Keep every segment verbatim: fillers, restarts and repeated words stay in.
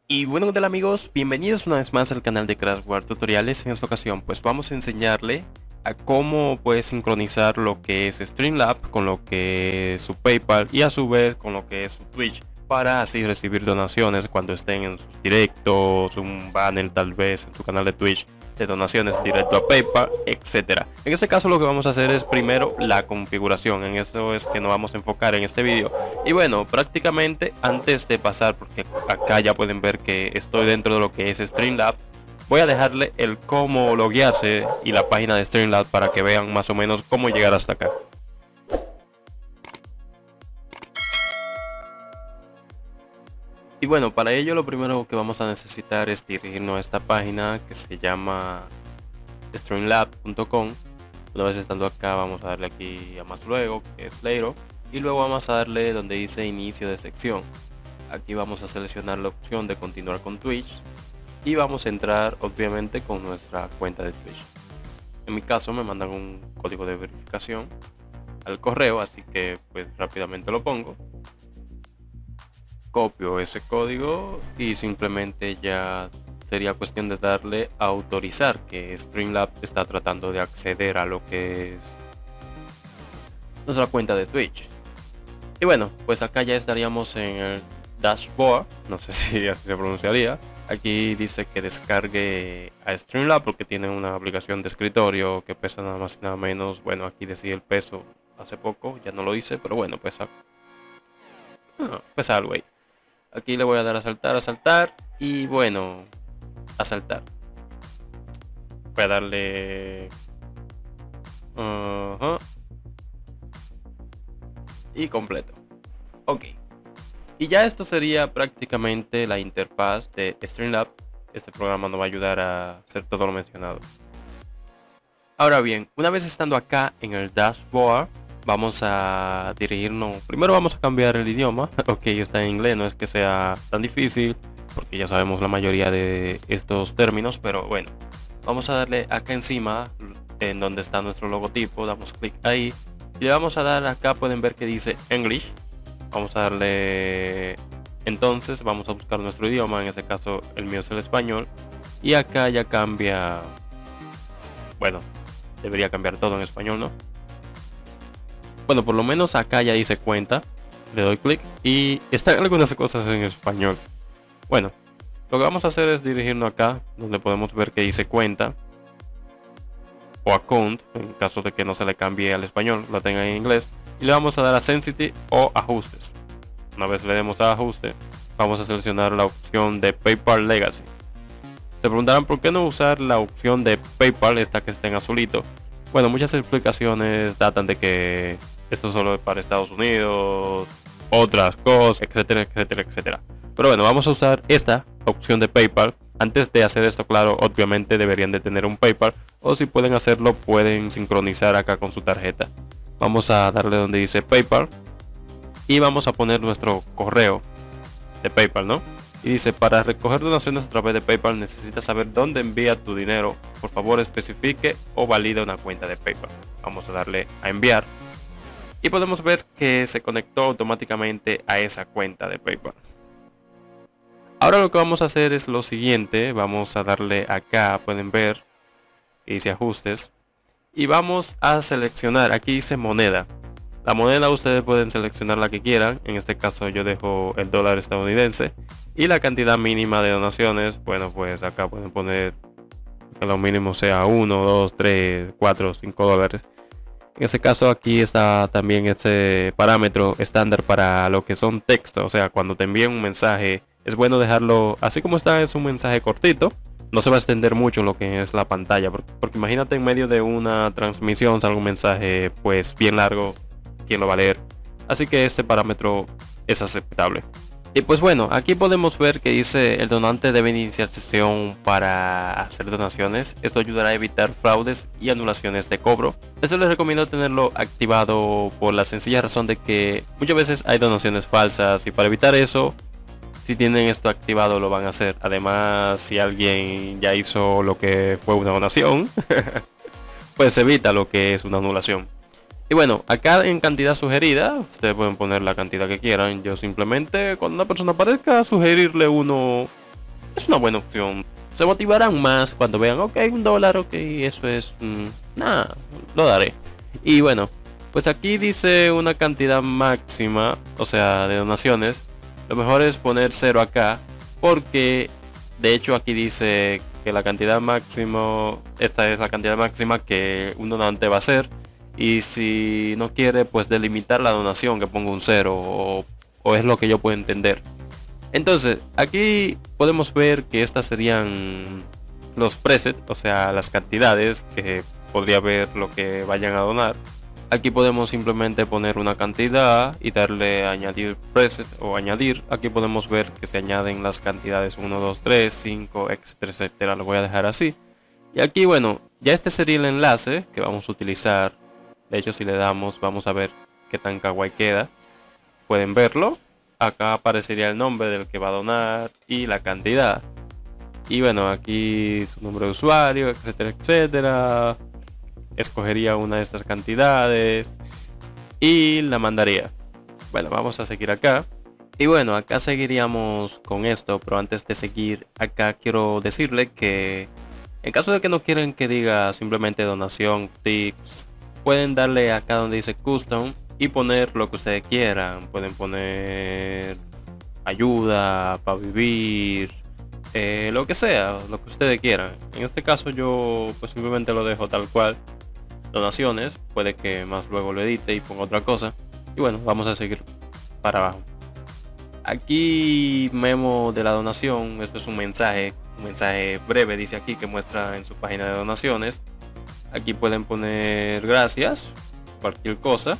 Y bueno, ¿qué tal amigos? Bienvenidos una vez más al canal de Crashware Tutoriales. En esta ocasión pues vamos a enseñarle a cómo puedes sincronizar lo que es Streamlabs con lo que es su PayPal y a su vez con lo que es su Twitch, para así recibir donaciones cuando estén en sus directos, un banner tal vez en su canal de Twitch de donaciones directo a PayPal, etcétera. En este caso lo que vamos a hacer es primero la configuración. En eso es que nos vamos a enfocar en este vídeo. Y bueno, prácticamente antes de pasar, porque acá ya pueden ver que estoy dentro de lo que es Streamlabs, voy a dejarle el cómo loguearse y la página de Streamlabs para que vean más o menos cómo llegar hasta acá. Y bueno, para ello lo primero que vamos a necesitar es dirigirnos a esta página que se llama streamlabs punto com. Una vez estando acá vamos a darle aquí a más luego, que es Leiro, y luego vamos a darle donde dice inicio de sección. Aquí vamos a seleccionar la opción de continuar con Twitch y vamos a entrar obviamente con nuestra cuenta de Twitch. En mi caso me mandan un código de verificación al correo, así que pues rápidamente lo pongo. Copio ese código y simplemente ya sería cuestión de darle a autorizar que Streamlabs está tratando de acceder a lo que es nuestra cuenta de Twitch. Y bueno, pues acá ya estaríamos en el dashboard, no sé si así se pronunciaría. Aquí dice que descargue a Streamlabs porque tiene una aplicación de escritorio que pesa nada más y nada menos. Bueno, aquí decía el peso hace poco, ya no lo hice, pero bueno, pesa, ah, pesa algo ahí. Aquí le voy a dar a saltar, a saltar y bueno, a saltar. Voy a darle uh -huh. y completo. Ok. Y ya esto sería prácticamente la interfaz de Streamlabs. Este programa nos va a ayudar a hacer todo lo mencionado. Ahora bien, una vez estando acá en el dashboard, vamos a dirigirnos, primero vamos a cambiar el idioma. Ok, está en inglés, no es que sea tan difícil porque ya sabemos la mayoría de estos términos, pero bueno, vamos a darle acá encima en donde está nuestro logotipo, damos clic ahí y le vamos a dar acá, pueden ver que dice English. Vamos a darle, entonces vamos a buscar nuestro idioma, en este caso el mío es el español, y acá ya cambia, bueno, debería cambiar todo en español, ¿no? Bueno, por lo menos acá ya dice cuenta. Le doy clic y están algunas cosas en español. Bueno, lo que vamos a hacer es dirigirnos acá donde podemos ver que dice cuenta o account, en caso de que no se le cambie al español, lo tenga en inglés, y le vamos a dar a sensitive o ajustes. Una vez le demos a ajuste, vamos a seleccionar la opción de PayPal Legacy. Se preguntarán por qué no usar la opción de PayPal, esta que está en azulito. Bueno, muchas explicaciones datan de que esto solo es para Estados Unidos, otras cosas, etcétera, etcétera, etcétera. Pero bueno, vamos a usar esta opción de PayPal. Antes de hacer esto, claro, obviamente deberían de tener un PayPal, o si pueden hacerlo, pueden sincronizar acá con su tarjeta. Vamos a darle donde dice PayPal y vamos a poner nuestro correo de PayPal, ¿no? Y dice, para recoger donaciones a través de PayPal necesitas saber dónde envía tu dinero. Por favor, especifique o valida una cuenta de PayPal. Vamos a darle a enviar. Y podemos ver que se conectó automáticamente a esa cuenta de PayPal. Ahora lo que vamos a hacer es lo siguiente. Vamos a darle acá, pueden ver, que dice ajustes. Y vamos a seleccionar, aquí dice moneda. La moneda ustedes pueden seleccionar la que quieran. En este caso yo dejo el dólar estadounidense. Y la cantidad mínima de donaciones, bueno, pues acá pueden poner que lo mínimo sea uno, dos, tres, cuatro, cinco dólares. En este caso aquí está también este parámetro estándar para lo que son textos. O sea, cuando te envíen un mensaje, es bueno dejarlo así como está, es un mensaje cortito. No se va a extender mucho en lo que es la pantalla. Porque, porque imagínate en medio de una transmisión salga un mensaje pues bien largo. ¿Quién lo va a leer? Así que este parámetro es aceptable. Y pues bueno, aquí podemos ver que dice el donante debe iniciar sesión para hacer donaciones. Esto ayudará a evitar fraudes y anulaciones de cobro. Esto les recomiendo tenerlo activado por la sencilla razón de que muchas veces hay donaciones falsas y para evitar eso, si tienen esto activado lo van a hacer. Además, si alguien ya hizo lo que fue una donación, pues evita lo que es una anulación. Y bueno, acá en cantidad sugerida, ustedes pueden poner la cantidad que quieran. Yo simplemente, cuando una persona aparezca, sugerirle uno es una buena opción. Se motivarán más cuando vean, ok, un dólar, ok, eso es, mmm, nada, lo daré. Y bueno, pues aquí dice una cantidad máxima, o sea, de donaciones. Lo mejor es poner cero acá, porque de hecho aquí dice que la cantidad máxima, esta es la cantidad máxima que un donante va a hacer. Y si no quiere, pues delimitar la donación, que ponga un cero, o, o es lo que yo puedo entender. Entonces, aquí podemos ver que estas serían los presets, o sea, las cantidades que podría ver lo que vayan a donar. Aquí podemos simplemente poner una cantidad y darle a añadir preset o añadir. Aquí podemos ver que se añaden las cantidades uno, dos, tres, cinco, etcétera, etcétera. Lo voy a dejar así. Y aquí, bueno, ya este sería el enlace que vamos a utilizar. De hecho, si le damos, vamos a ver qué tan kawaii queda. Pueden verlo. Acá aparecería el nombre del que va a donar y la cantidad. Y bueno, aquí su nombre de usuario, etcétera, etcétera. Escogería una de estas cantidades y la mandaría. Bueno, vamos a seguir acá. Y bueno, acá seguiríamos con esto, pero antes de seguir acá quiero decirle que en caso de que no quieran que diga simplemente donación, tips, pueden darle acá donde dice custom y poner lo que ustedes quieran. Pueden poner ayuda para vivir, eh, lo que sea, lo que ustedes quieran. En este caso yo pues simplemente lo dejo tal cual. Donaciones, puede que más luego lo edite y ponga otra cosa. Y bueno, vamos a seguir para abajo. Aquí memo de la donación. Esto es un mensaje, un mensaje breve, dice aquí, que muestra en su página de donaciones. Aquí pueden poner gracias, cualquier cosa.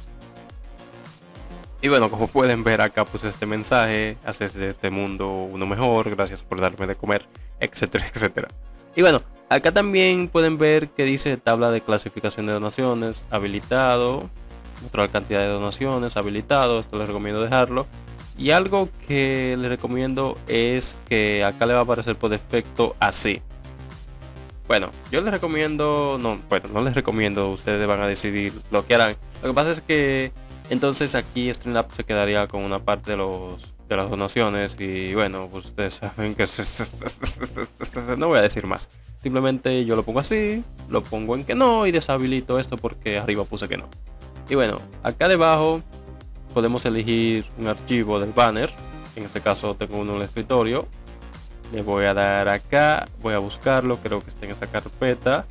Y bueno, como pueden ver acá, pues este mensaje: haces de este mundo uno mejor, gracias por darme de comer, etcétera, etcétera. Y bueno, acá también pueden ver que dice tabla de clasificación de donaciones, habilitado, otra cantidad de donaciones, habilitado. Esto les recomiendo dejarlo. Y algo que les recomiendo es que acá le va a aparecer por defecto así. Bueno, yo les recomiendo, no, bueno, no les recomiendo, ustedes van a decidir lo que harán. Lo que pasa es que entonces aquí Streamlabs se quedaría con una parte de los de las donaciones y bueno, pues ustedes saben que no voy a decir más. Simplemente yo lo pongo así, lo pongo en que no y deshabilito esto porque arriba puse que no. Y bueno, acá debajo podemos elegir un archivo del banner. En este caso tengo uno en el escritorio. Le voy a dar acá, voy a buscarlo, creo que está en esa carpeta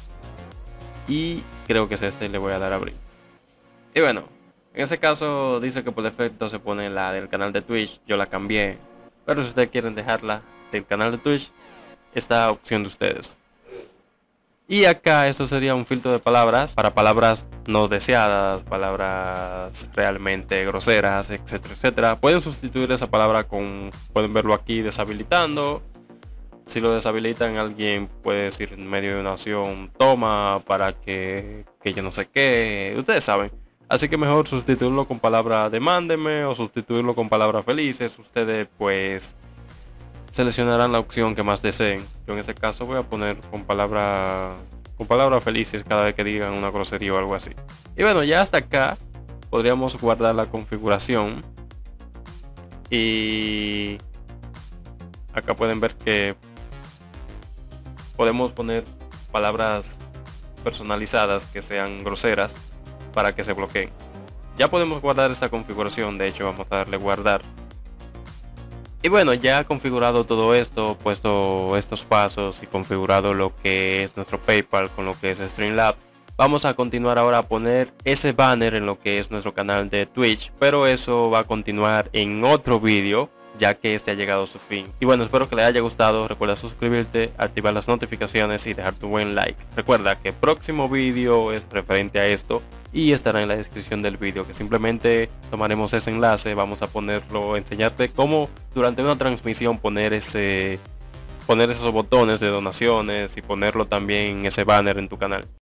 y creo que es este. Le voy a dar a abrir. Y bueno, en ese caso dice que por defecto se pone la del canal de Twitch. Yo la cambié, pero si ustedes quieren dejarla del canal de Twitch, esta opción de ustedes. Y acá esto sería un filtro de palabras para palabras no deseadas, palabras realmente groseras, etcétera, etcétera. Pueden sustituir esa palabra con, pueden verlo aquí, deshabilitando. Si lo deshabilitan, alguien puede decir en medio de una acción, toma para que, que yo no sé qué, ustedes saben. Así que mejor sustituirlo con palabra demándeme o sustituirlo con palabras felices. Ustedes pues seleccionarán la opción que más deseen. Yo en este caso voy a poner con palabra con palabras felices cada vez que digan una grosería o algo así. Y bueno, ya hasta acá podríamos guardar la configuración. Y acá pueden ver que podemos poner palabras personalizadas que sean groseras para que se bloqueen. Ya podemos guardar esta configuración. De hecho, vamos a darle guardar. Y bueno, ya configurado todo esto, puesto estos pasos y configurado lo que es nuestro PayPal con lo que es Streamlabs, vamos a continuar ahora a poner ese banner en lo que es nuestro canal de Twitch, pero eso va a continuar en otro vídeo, ya que este ha llegado a su fin. Y bueno, espero que les haya gustado. Recuerda suscribirte, activar las notificaciones y dejar tu buen like. Recuerda que el próximo vídeo es referente a esto y estará en la descripción del vídeo, que simplemente tomaremos ese enlace, vamos a ponerlo, enseñarte cómo durante una transmisión poner ese poner esos botones de donaciones y ponerlo también ese banner en tu canal.